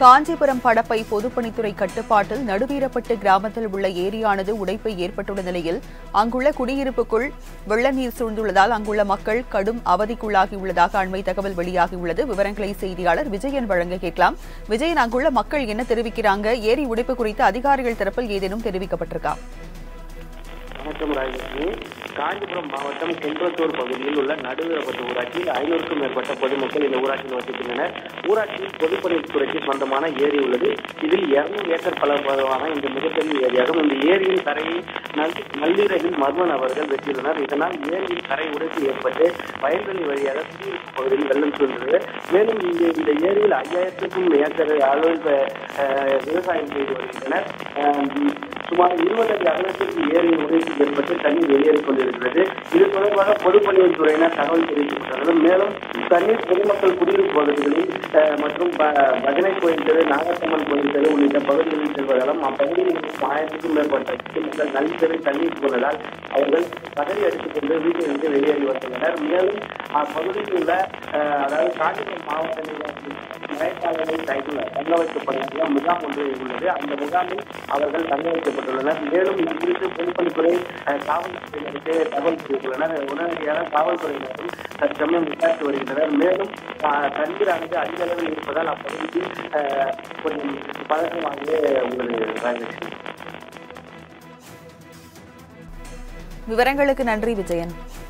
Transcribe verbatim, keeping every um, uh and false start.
காஞ்சிபுரம் படப்பை பொதுப்பணித்துறை கட்டுப்பாட்டில் நடுவீரப்பட்டு கிராமத்தில் உள்ள ஏரியானது உடைப்பு ஏற்பட்டுள்ள நிலையில் அங்குள்ள குடியிருப்புக்குள் வெள்ள நீர் சூழ்ந்துள்ளதால் அங்குள்ள மக்கள் கடும் அவதிக்குள்ளாகியுள்ளதாக அண்மை தகவல் வெளியாகியுள்ளது. விவரங்களை செய்தியாளர் விஜயன் வழங்க கேட்கலாம். விஜயன், அங்குள்ள மக்கள் என்ன தெரிவிக்கிறாங்க? ஏரி உடைப்பு குறித்து அதிகாரிகள் தரப்பில் ஏதேனும் தெரிவிக்கப்பட்டிருக்கா? வணக்கம் ராஜலட்சுமி. காஞ்சிபுரம் மாவட்டம் குன்றத்தூர் பகுதியில் உள்ள நடுவீரப்பட்டு ஊராட்சியில் ஐநூறுக்கும் மேற்பட்ட பொதுமக்கள் இந்த ஊராட்சியில் வசிக்கின்றனர். ஊராட்சியில் பொதுப்பணித்துறைக்கு சொந்தமான ஏரி உள்ளது. இதில் இருநூறு ஏக்கர் பரப்பளவான இந்த மிகப்பெரிய ஏரியாகும். இந்த ஏரியின் கரையை நள்ளிரவில் மர்ம நபர்கள் வெட்டியுள்ளனர். இதனால் ஏரியின் கரை உடைப்பு ஏற்பட்டு வயல்வெளி வழியாக குடியிருப்பு பகுதியில் வெள்ளம் சூழ்ந்தது. மேலும் இந்த இந்த ஏரியில் ஐயாயிரத்துக்கும் ஏக்கர் அளவில் விவசாயம் செய்து வருகின்றனர். சுமார் இருபது அடி அகலத்திற்கு ஏரியின் உடைப்பு ஏற்பட்டு தண்ணீர் வெளியேறிக் கொண்டிருக்கிறது. இது தொடர்பாக பொதுப்பணித்துறையினர் தகவல் தெரிவிக்கப்பட்டுள்ளது. மேலும் தண்ணீர் பொதுமக்கள் குடியிருப்பு பகுதிகளில் மற்றும் பஜனை கோயில் தெரு, நாகத்தம்மன் கோயில் தெரு உள்ளிட்ட பகுதிகளில் செல்வதாலும் அப்பகுதியில் இருக்கும் ஆயிரத்துக்கும் மேற்பட்ட மக்கள் நள்ளிரவு தண்ணீர் போனதால் அவர்கள் பதவி அடித்துக் கொண்டு வீட்டிலிருந்து வெளியேறி வந்துள்ளனர். மேலும் அப்பகுதியில் உள்ள அதாவது காஞ்சிபுரம் மாவட்ட நிர்வாகத்தில் மழைக்காலங்களில் தங்க வைக்கப்பட்டுள்ள முகாம் ஒன்று உள்ளது. அந்த முகாமில் அவர்கள் தங்க வைக்கப்பட்டுள்ளனர். மேலும் இது குறித்து பொதுப்பணித்துறை காவல்துறையினருக்கு தகவல் தெரிவித்துள்ளனர். உடனடியாக காவல்துறையினரும் தற்சமயம் விசாரித்து வருகின்றனர். மேலும் தண்ணீரானது அதிக அளவில் இருப்பதால் அப்பகுதியில் கொஞ்சம் பதற்றமாகவே உள்ளது. ராஜலட்சுமி, விவரங்களுக்கு நன்றி விஜயன்.